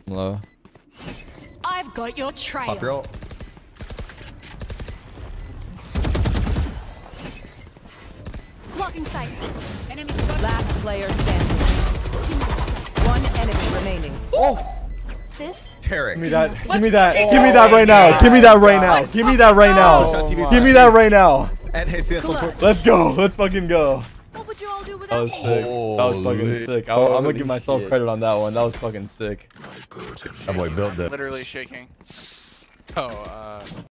Low. I've got your trail. Pop your ult. Blocking sight. Enemy Last player standing. One enemy remaining. Oh. this. Tarik. Give me that. Give me that. Give me that right now. Give me that right now. Give me that right now. Give me that right now. And his Let's go. Let's fucking go. What would you all do That without was me? sick. That was fucking sick. I'm gonna give myself credit on that one. That was fucking sick. That boy built it. Literally shaking. Oh,